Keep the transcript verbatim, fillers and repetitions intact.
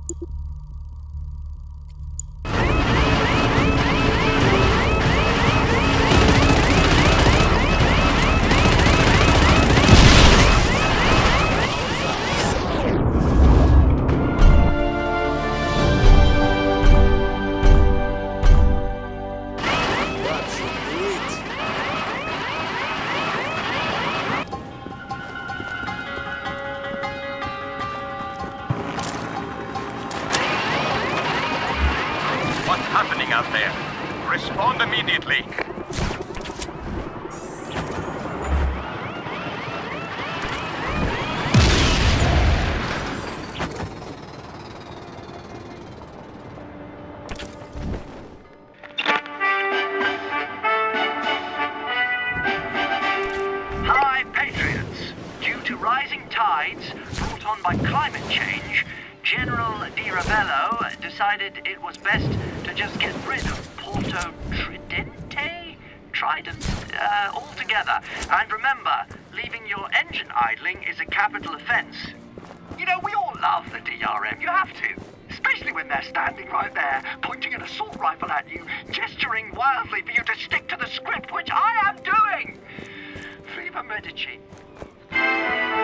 Out there. Respond immediately. Hi, Patriots. Due to rising tides brought on by climate change, General Di Ravello decided it was best to just get rid of Porto Tridente? Trident? Uh, altogether. And remember, leaving your engine idling is a capital offense. You know, we all love the D R M. You have to. Especially when they're standing right there, pointing an assault rifle at you, gesturing wildly for you to stick to the script, which I am doing! Viva Medici.